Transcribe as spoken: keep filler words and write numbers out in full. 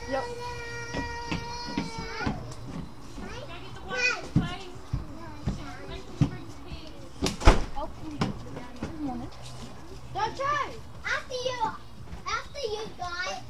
Yep. Don't try. After you, after you guys.